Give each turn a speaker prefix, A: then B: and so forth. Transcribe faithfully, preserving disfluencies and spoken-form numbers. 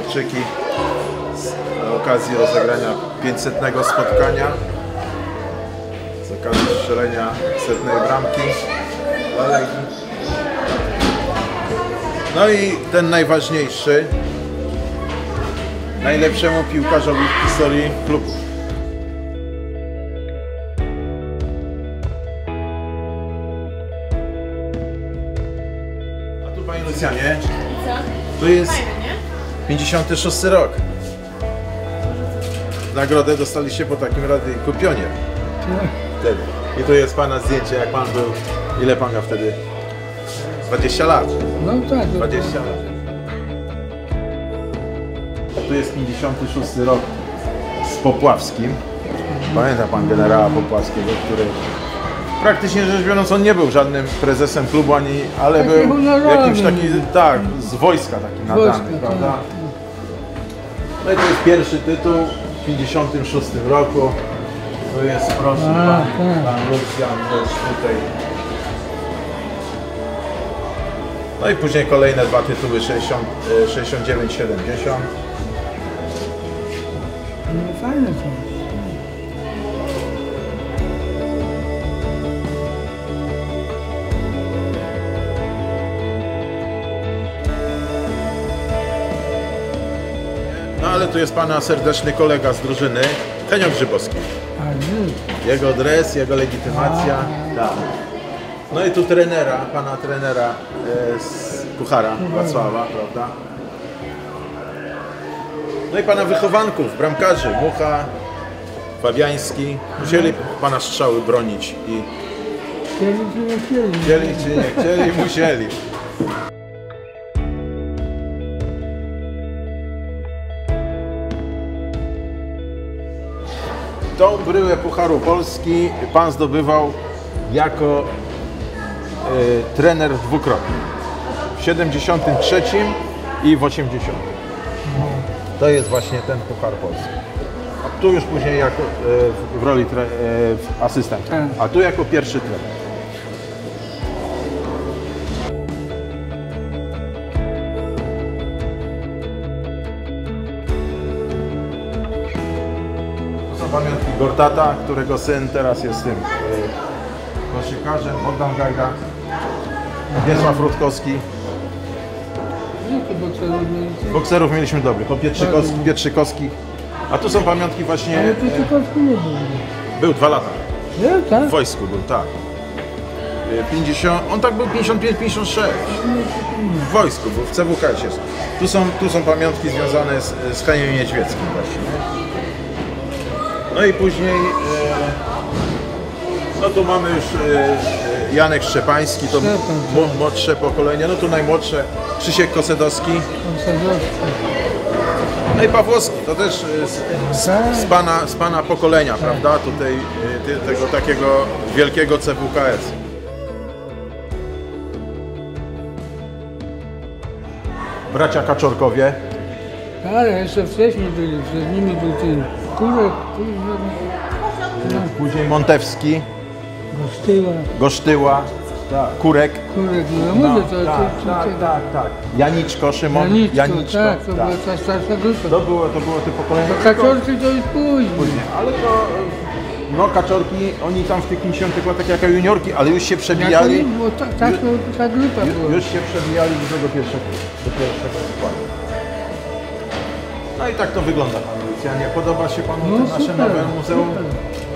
A: chłopczyki z okazji rozegrania pięćsetnego spotkania, z okazji strzelenia setnej bramki. No i ten najważniejszy, najlepszemu piłkarzowi w historii klubu. A tu Pani Lucjanie, to jest pięćdziesiąty szósty rok. Nagrodę dostaliście po takim radyjku Pionier. Wtedy. I tu jest Pana zdjęcie, jak Pan był, ile Pan miał wtedy? dwadzieścia lat.
B: No tak.
A: dwadzieścia lat. Tu jest pięćdziesiąty szósty rok z Popławskim. Pamięta Pan generała Popławskiego, który praktycznie rzecz biorąc on nie był żadnym prezesem klubu, ani, ale
B: taki
A: był jakimś taki, tak, z wojska taki nadany,
B: Wojska,
A: prawda?
B: tak.
A: No i to jest pierwszy tytuł w pięćdziesiątym szóstym roku. Tu jest, proszę,
B: A,
A: pan,
B: tak.
A: pan Lucjan też tutaj. No i później kolejne dwa tytuły, sześćdziesiąt, sześćdziesiąt dziewięć siedemdziesiąt.
B: No fajne są.
A: No ale tu jest Pana serdeczny kolega z drużyny, Henio Grzybowski.
B: A nie.
A: Jego dres, jego legitymacja. Tak. No i tu trenera, Pana trenera e, z Puchara Wacława, prawda? No i Pana wychowanków, bramkarzy, Mucha, Fabiański. Musieli Pana strzały bronić i
B: Chcieli czy nie chcieli?
A: chcieli czy nie chcieli, musieli. Tą bryłę Pucharu Polski Pan zdobywał jako y, trener dwukrotnie. W siedemdziesiątym trzecim i w osiemdziesiątym. To jest właśnie ten Puchar Polski. A tu już później jako, y, w roli tre, y, w asystenta, a tu jako pierwszy trener. Pamiątki Gortata, którego syn teraz jest tym y, koszykarzem, Bogdan Gajda, Wiesław Rutkowski.
B: Jakie bokserów mieliście?
A: Bokserów mieliśmy dobrych, po Pietrzykowski, Pietrzykowski. A tu są pamiątki właśnie...
B: Ale Pietrzykowski nie był.
A: Był dwa lata,
B: Nie, tak?
A: w wojsku był, tak. Y, pięćdziesiąt, on tak był pięćdziesiąt pięć pięćdziesiąt sześć. W wojsku był, w C W K S jest. Tu są, tu są pamiątki związane z, z Heniem Niedźwieckim właśnie. No i później, no tu mamy już Janek Szczepański, to młodsze pokolenie, no tu najmłodsze, Krzysiek Kosedowski, no i Pawłowski, to też z, z, pana, z pana pokolenia, prawda, tutaj tego takiego wielkiego C W K S. Bracia Kaczorkowie.
B: Ale jeszcze wcześniej byli, przed nimi był ten Kurek,
A: no. Później Montewski,
B: Gosztyła,
A: Gosztyła, tak. Kurek.
B: Kurek, no mówię,
A: No,
B: to...
A: tak,
B: to, to,
A: tak,
B: to,
A: tak, tak. Janiczko, Szymon,
B: Janiczko,
A: Janiczko,
B: tak, to
A: tak.
B: była ta starsza grupa.
A: To było, to było to pokolenie.
B: To Kaczorki to już później.
A: Później, ale to, no Kaczorki, oni tam w tych pięćdziesiątych latach jako juniorki, ale już się przebijali.
B: Jak oni, bo ta, ta, to, ta grupa
A: ju,
B: była.
A: już się przebijali do tego pierwszego, do pierwszego składu. No i tak to wygląda, Panie Lucjanie. Podoba się Panu
B: No,
A: to nasze
B: super,
A: nowe muzeum?
B: Super.